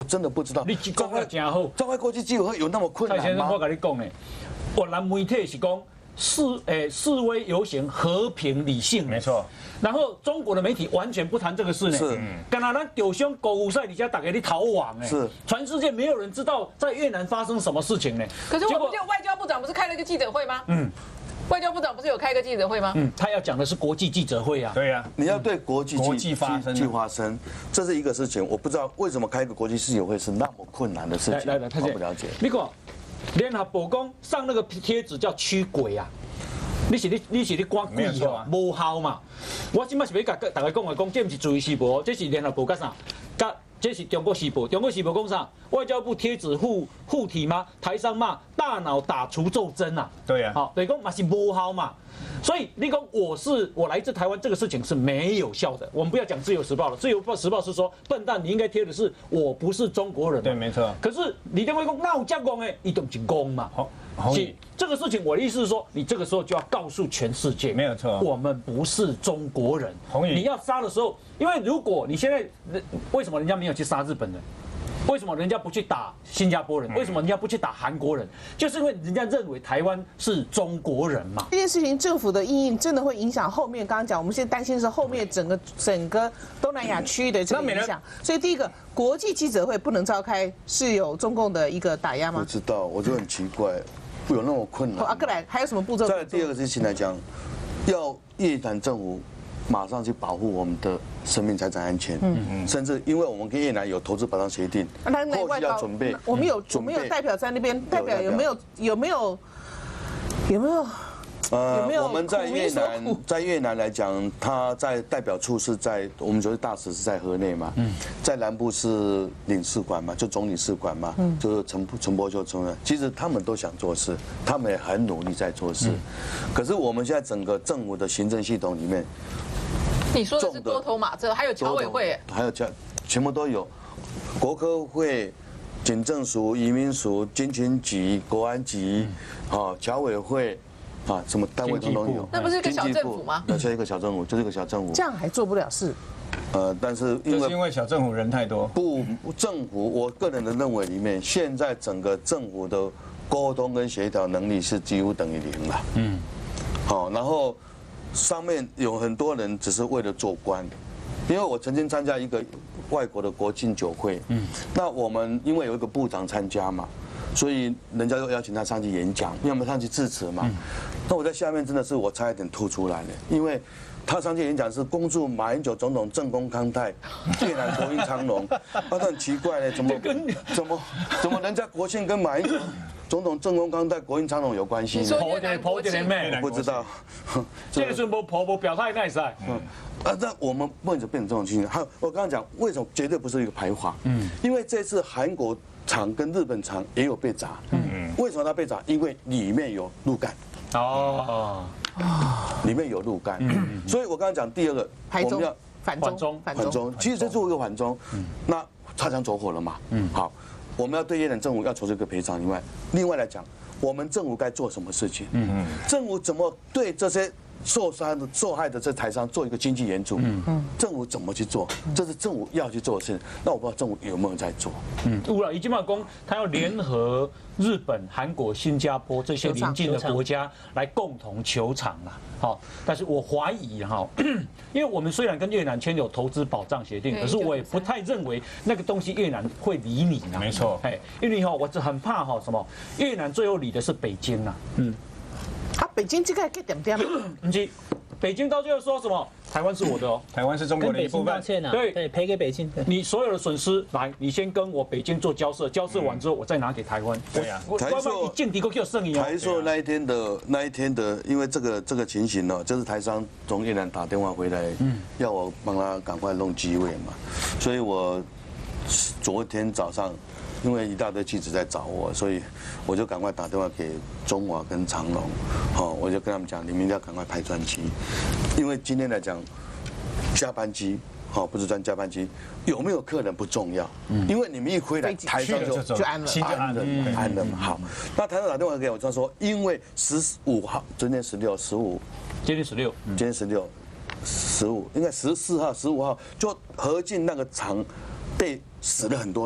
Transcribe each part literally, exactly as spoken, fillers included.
真的不知道。 你讲得真好， 召开国际记者会有那么困难吗？ 蔡先生，我跟你讲呢，越南媒体是讲示诶示威游行和平理性， 没错。 然后中国的媒体完全不谈这个事呢， 是， 干那咱丢胸狗五赛底下打给你逃亡哎， 是， 全世界没有人知道在越南发生什么事情呢。 可是我们就外交部长不是开了一个记者会吗？嗯。外交部长不是有开个记者会吗？ 嗯，他要讲的是国际记者会啊。 对呀， 你要对国际国际发生去发生，这是一个事情。我不知道为什么开一个国际记者会是那么困难的事情。 来来来， 我不了解。 你看，联合报讲上那个贴纸叫驱鬼啊，你是你你是你赶鬼哦，无效嘛。我今麦是要甲大家讲的讲，这不是自由时报，这是联合报甲啥？甲这是中国时报，中国时报讲啥？外交部贴纸护护体吗？台商骂大脑打除咒针啊！ 对呀， 好，等于讲嘛是无效嘛。所以你讲我是我来自台湾这个事情是没有效的。我们不要讲自由时报了，自由时报是说笨蛋，你应该贴的是我不是中国人。 对，没错。 可是李登辉讲那我加工哎，一动进攻嘛。好，是这个事情，我的意思是说，你这个时候就要告诉全世界， 没有错， 我们不是中国人。 红宇， 你要杀的时候，因为如果你现在为什么人家没有去杀日本人？为什么人家不去打新加坡人？为什么人家不去打韩国人？就是因为人家认为台湾是中国人嘛。 这件事情政府的因应真的会影响后面。刚刚讲，我们现在担心的是后面整个整个东南亚区域的这个影响。所以第一个，国际记者会不能召开，是有中共的一个打压吗？ 不知道，我就很奇怪，有那么困难。 阿克莱还有什么步骤？ 再来第二个事情来讲，要越南政府马上去保护我们的生命财产安全，嗯嗯，甚至因为我们跟越南有投资保障协定，后续要准备， 我们有我们有代表在那边，代表有没有有没有有没有？ 呃，我们在越南，在越南来讲，他在代表处是在我们觉得大使是在河内嘛，嗯，在南部是领事馆嘛，就总领事馆嘛，嗯，就是陈陈伯就承认，其实他们都想做事，他们也很努力在做事，可是我们现在整个政府的行政系统里面， 你说的是多头马车，还有侨委会， 还有侨，全部都有，国科会、警政署、移民署、军情局、国安局，啊，侨委会。啊，什么单位通通有？ 那不是一个小政府吗？ 那就是一个小政府，就是一个小政府。 这样还做不了事。 呃，但是因为因为小政府人太多。 不，政府我个人的认为里面，现在整个政府的沟通跟协调能力是几乎等于零了。嗯。好，然后上面有很多人只是为了做官，因为我曾经参加一个外国的国庆酒会，嗯，那我们因为有一个部长参加嘛。所以人家又邀请他上去演讲，要么上去致辞嘛。那我在下面真的是我差一点吐出来了，因为他上去演讲是恭祝马英九总统政功康泰，越南国运昌隆。啊，那很奇怪嘞，怎么怎么怎么人家国庆跟马英九总统政功康泰、国运昌隆有关系呢？ 跑点跑点妹， 我不知道。 这个是不跑不表态那噻。嗯。 啊，那我们不能变成这种情形。还有我刚刚讲，为什么绝对不是一个排华？嗯，因为这次韩国厂跟日本厂也有被砸。嗯，为什么它被砸？因为里面有路干。哦，里面有路干。嗯，所以我刚刚讲第二个，我们要反中反中，其实这做一个反中。嗯，那擦枪走火了嘛。嗯，好，我们要对越南政府要求这个赔偿以外，另外来讲，我们政府该做什么事情？嗯嗯，政府怎么对这些？受伤的、受害的这台商做一个经济援助，嗯嗯，政府怎么去做？这是政府要去做的事。那我不知道政府有没有在做？ 嗯，乌拉伊基马公他要联合日本、韩国、新加坡这些邻近的国家来共同求偿啊。好，但是我怀疑哈，因为我们虽然跟越南签有投资保障协定，可是我也不太认为那个东西越南会理你啊。 没错， 哎，因为哈，我很怕哈什么，越南最后理的是北京啊。嗯。 啊，北京这个给点点， 不是，北京到最后说什么？台湾是我的哦， 台湾是中国的一部分。 对对，赔给北京。 你所有的损失，来，你先跟我北京做交涉，交涉完之后，我再拿给台湾。 对呀， 台塑劲敌够有剩余哦。 台塑那一天的那一天的，因为这个这个情形呢，就是台商从越南打电话回来，要我帮他赶快弄机位嘛，所以我昨天早上。因为一大堆记者在找我，所以我就赶快打电话给中华跟长荣，好，我就跟他们讲，你们一定要赶快派专机，因为今天来讲，加班机，好，不是专加班机，有没有客人不重要，因为你们一回来，台上就就安了， 安了，安了嘛。好，那台上打电话给我，他说，因为十五号，今天十六、十五， 今天十六， 今天十六、十五，应该十四号、十五号，就河静那个厂被死了很多人。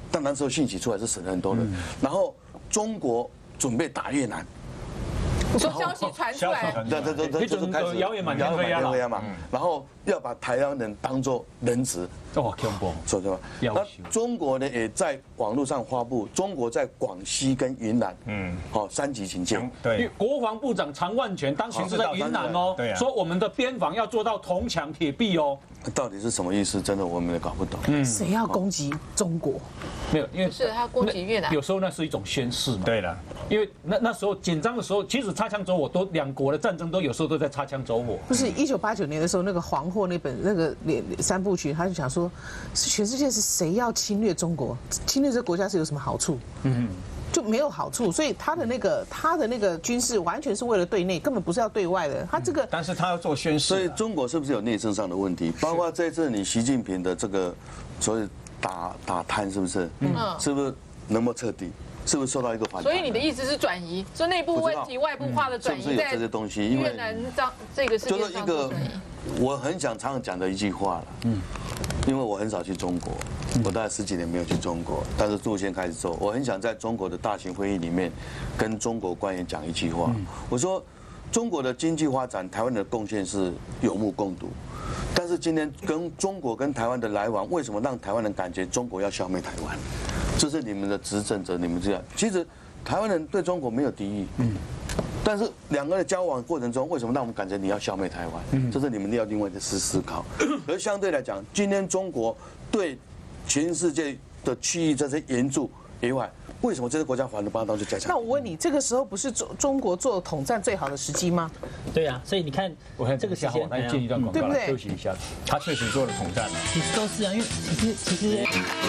但那时候讯息出来是死了很多人，然后中国准备打越南。 你说消息传出来， 对对对对，就是开始谣言满天飞嘛，然后要把台湾人当作人质， 哇，恐怖， 说对吧？那中国呢也在网络上发布，中国在广西跟云南，嗯，好三级警戒。 对，国防部长常万全当时是在云南哦，说我们的边防要做到铜墙铁壁哦。 到底是什么意思？真的我们也搞不懂。 嗯，谁要攻击中国？ 没有，因为是他攻击越南， 有时候那是一种宣示嘛。 对了， 因为那那时候紧张的时候，其实擦枪走火都两国的战争都有时候都在擦枪走火。 不是一九八九年的时候，那个黄祸那本那个三部曲，他就讲说，全世界是谁要侵略中国？侵略这个国家是有什么好处？嗯。就没有好处，所以他的那个他的那个军事完全是为了对内，根本不是要对外的。他这个， 但是他要做宣示。 所以中国是不是有内政上的问题？包括这次你习近平的这个所谓打打贪，是不是？嗯，是不是能不能彻底？是不是受到一个反弹？ 所以你的意思是转移，说内部问题外部化的转移， 在这些东西，因为越南这这个世界上就是一个我很想常常讲的一句话了。嗯。因为我很少去中国，我大概十几年没有去中国，但是路线开始走，我很想在中国的大型会议里面跟中国官员讲一句话，我说中国的经济发展，台湾的贡献是有目共睹，但是今天跟中国跟台湾的来往，为什么让台湾人感觉中国要消灭台湾？这是你们的执政者，你们这样，其实台湾人对中国没有敌意，嗯。但是两个人交往过程中，为什么让我们感觉你要消灭台湾？这是你们要另外的思思考。而相对来讲，今天中国对全世界的区域这些援助以外，为什么这些国家反而帮他去加强？ 那我问你，这个时候不是中中国做统战最好的时机吗？ 对啊，所以你看， 我看这个时间， 来进一段广告，来休息一下。 他确实做了统战了， 其实都是啊，因为其实其实。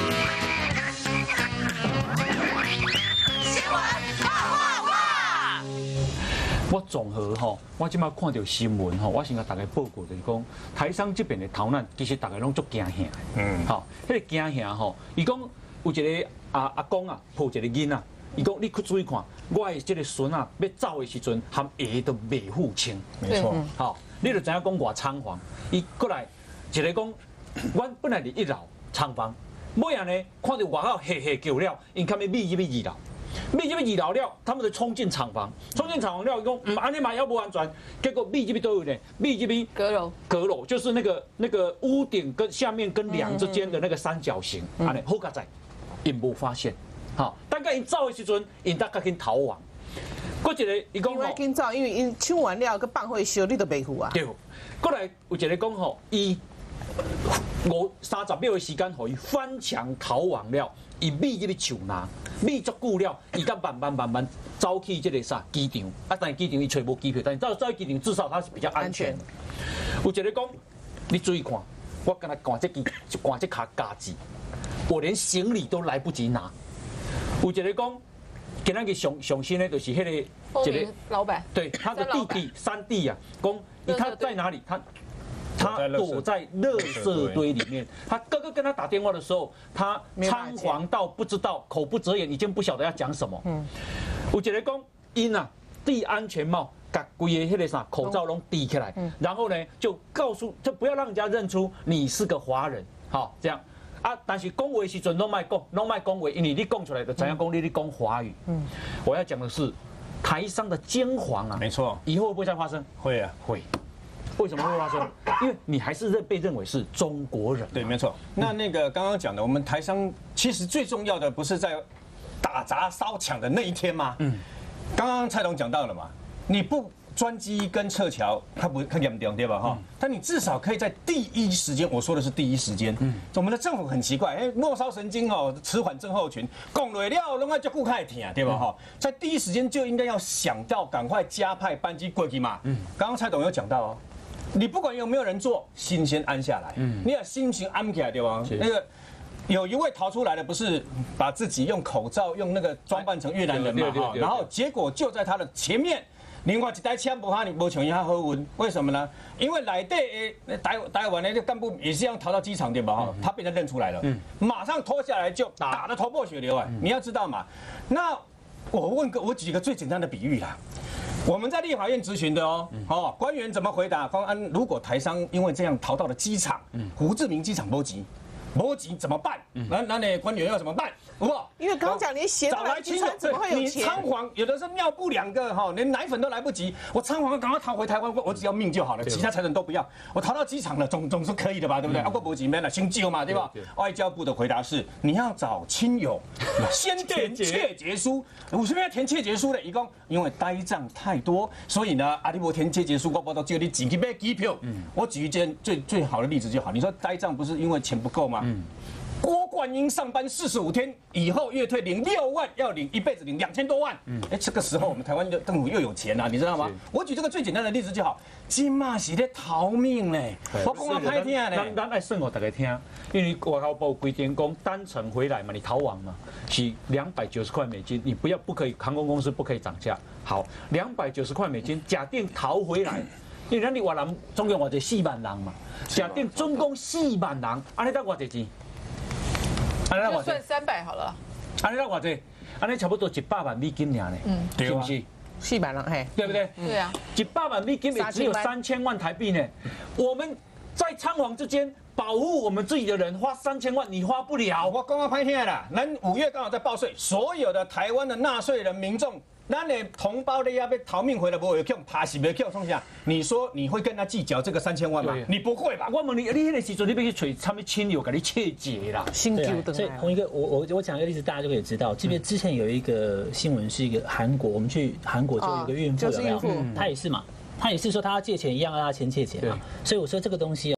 我综合吼，我即摆看到新闻吼，我先甲大家报告就是讲，台商这边的逃难，其实大家拢足惊吓。嗯，好，迄个惊吓吼，伊讲有一个阿阿公啊，抱一个囡仔，伊讲你去注意看，我的这个孙啊要走的时阵，含鞋都未付清。 没错， 好，你就知影讲偌仓皇。伊过来一个讲，阮本来伫一楼仓房，尾啊呢看到外口黑黑叫了，因看要秘入去二楼。秘入去二楼了，他们就冲进厂房，冲进厂房了，伊讲嗯，安尼嘛要不安全，结果秘入去都有呢，秘入去阁楼， 阁楼就是那个那个屋顶跟下面跟梁之间的那个三角形，安尼好佳在，因无发现，好，大概因走的时阵，因大概紧逃亡。过一个伊讲因为紧走，因为因抢完了个放火烧，你都袂赴啊。 对，过来有一个讲吼，伊五三十秒的时间，互伊翻墙逃亡了。伊秘入去手拿，秘足久了，伊甲慢慢慢慢走去这个啥机场，啊，但是机场伊找无机票，但是走走去机场至少它是比较安全。有一个讲，你注意看，我跟他赶这机，赶这卡嘎子，我连行李都来不及拿。有一个讲，今仔日上上新的就是迄个一个老板， 对他的弟弟三弟啊，讲他在哪里？他。他躲在垃圾堆里面。他哥哥跟他打电话的时候，他仓皇到不知道，口不择言，已经不晓得要讲什么。嗯，有一个讲，因啊戴安全帽，把规个迄个啥口罩拢戴起来，然后呢就告诉，就不要让人家认出你是个华人，好这样啊。但是讲话的时阵拢卖讲，拢卖讲话，因为你讲出来的怎样讲，你你讲华语。嗯，我要讲的是台商的奸猾啊， 没错， 以后会不会再发生？ 会啊， 会。为什么会发生？因为你还是认被认为是中国人。 对，没错。那那个刚刚讲的，我们台商其实最重要的不是在打砸烧抢的那一天吗？嗯。刚刚蔡董讲到了嘛，你不专机跟撤侨，它不它严重对吧？哈。但你至少可以在第一时间，我说的是第一时间。嗯。我们的政府很奇怪，哎，末梢神经哦，迟缓症候群，讲累了，拢爱叫顾开听，对吧？哈。在第一时间就应该要想到赶快加派班机过去嘛。嗯。刚刚蔡董有讲到哦。你不管有没有人做，心先安下来。嗯，你要心情安起来，对吧？那个有一位逃出来的，不是把自己用口罩、用那个装扮成越南人嘛？哈，然后结果就在他的前面，另外一台车不哈，你没像他好运，为什么呢？因为来的台台湾的干部也是要逃到机场对吧？哈，他被人认出来了，嗯，马上拖下来就打得头破血流啊！你要知道嘛，那我问个，我举个最简单的比喻啦。我们在立法院质询的哦，哦，官员怎么回答？方安，如果台商因为这样逃到了机场，胡志明机场波及， 没钱怎么办？那那那官员要怎么办？好不好？ 因为刚刚讲连血找来管亲友， 怎么会有你钱？ 仓皇有的时候尿布两个哈，连奶粉都来不及，我仓皇赶快逃回台湾，我只要命就好了，其他财产都不要。我逃到机场了，总总是可以的吧，对不对？啊，过没几年了，新救嘛，对吧？外交部的回答是，你要找亲友，先填切结书。我这边要填切结书的，一共因为呆账太多，所以呢，阿里伯填切结书，我报到叫你自己买机票。我举一件最最好的例子就好，你说呆账不是因为钱不够吗？郭冠英上班四十五天以后月退领六万，要领一辈子领两千多万。哎，这个时候我们台湾的政府又有钱了，你知道吗？我举这个最简单的例子就好，金马是在逃命嘞，我讲我拍听嘞。 咱咱爱算给大家听，因为外交部规定讲单程回来嘛，你逃亡嘛，是两百九十块美金，你不要不可以航空公司不可以涨价。好，两百九十块美金，假定逃回来。因为咱哋越南总共偌济四万人嘛，假定总共四万人，安尼得偌济钱？ 就算三百好了。 安尼得偌济？安尼差不多一百万美金尔呢，嗯，是不是？ 四百人嘿， 对不对？ 对啊， 一百万美金也只有三千万台币呢。我们在仓皇之间保护我们自己的人，花三千万你花不了。 我刚刚拍片啦，咱五月刚好在报税，所有的台湾的纳税人民众。咱的同胞的要被逃命回来，不会用，怕是没用，冲下。你说你会跟他计较这个三千万吗？你不会吧？ 我问你，你那个时阵你要去找他们亲友给你切结啦， 新旧的。 所以同一个，我我我讲一个例子，大家就可以知道。这边之前有一个新闻，是一个韩国，我们去韩国就有一个孕妇，有没有？她也是嘛，她也是说她要借钱一样，让她先借钱嘛。所以我说这个东西。